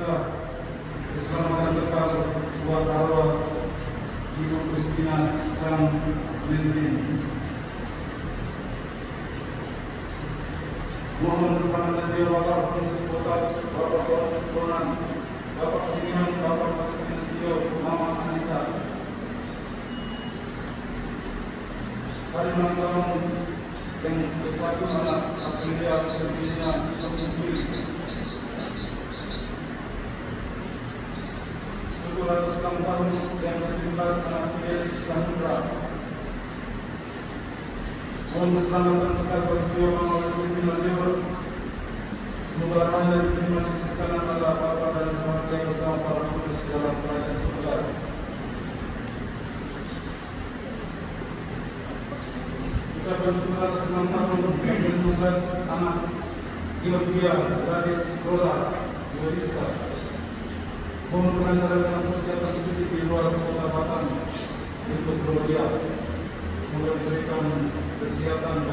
kita keselamatan kekal buat arwah Ibu Kristina Sang Mentin. Mohon keselamatan jiwa Bapak Francis Botak, Bapak Francis Bonan, Bapak Simeon, Bapak Francis Sio, Mama Anissa. Hari ulang tahun yang ke-1 anak Aprilia Virginia Sokuturi. 706 tahun yang ke-17 anak Fidelis Samudra. Mohon keselamatan kekal berjiwa Mama Leslie Madior. Semoga rahmat dan terima kasih kanan Allah Bapa dan keluarga bersama para kudus dalam kerajaan surga. Kita bersyukur atas ulang tahun yang ke-12 anak Georgia Gadis Rola Yoriska. Mohon kelancaran dalam persiapan studi di luar kota Batam untuk Georgia. Semoga diberikan kesehatan